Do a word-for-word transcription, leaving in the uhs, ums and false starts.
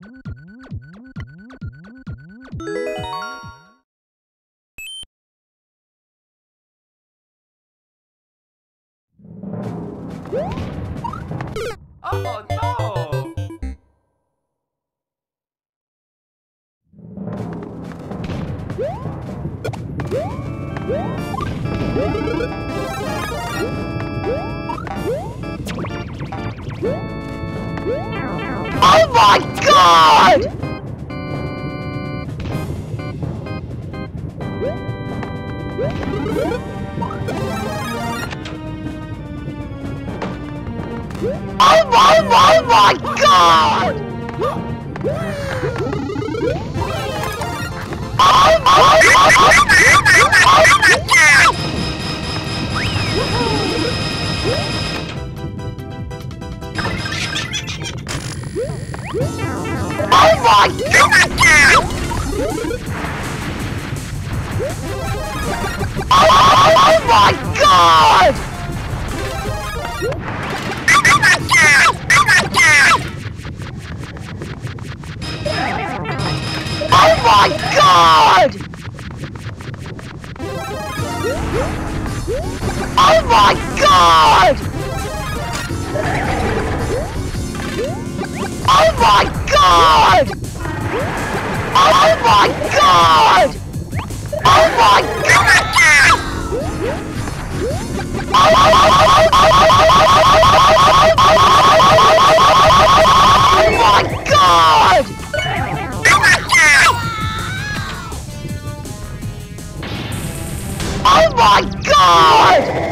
Oh no! Oh my God! Oh my, oh my God! Oh my, oh my God! Oh my God! Oh my God! Oh my God! Oh my God! Oh my God! Oh my God! Oh my God! Oh my God!